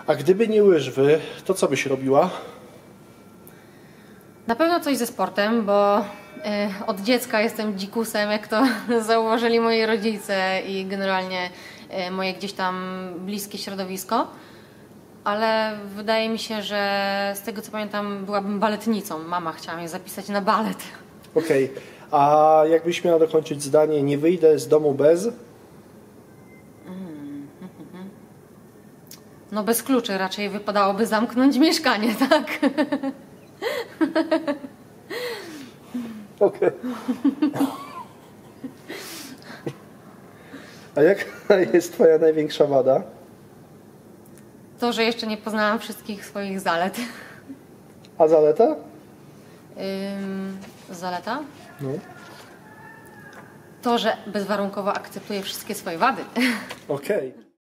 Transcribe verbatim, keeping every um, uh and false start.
A gdyby nie łyżwy, to co byś robiła? Na pewno coś ze sportem, bo y, od dziecka jestem dzikusem, jak to zauważyli moi rodzice i generalnie y, moje gdzieś tam bliskie środowisko. Ale wydaje mi się, że z tego co pamiętam byłabym baletnicą. Mama chciała mnie zapisać na balet. Okej, okay. A jakbyś miała dokończyć zdanie, nie wyjdę z domu bez? No bez kluczy raczej wypadałoby zamknąć mieszkanie, tak? Okej. Okay. A jaka jest twoja największa wada? To, że jeszcze nie poznałam wszystkich swoich zalet. A zaleta? Ym, zaleta? No. To, że bezwarunkowo akceptuję wszystkie swoje wady. Okej. Okay.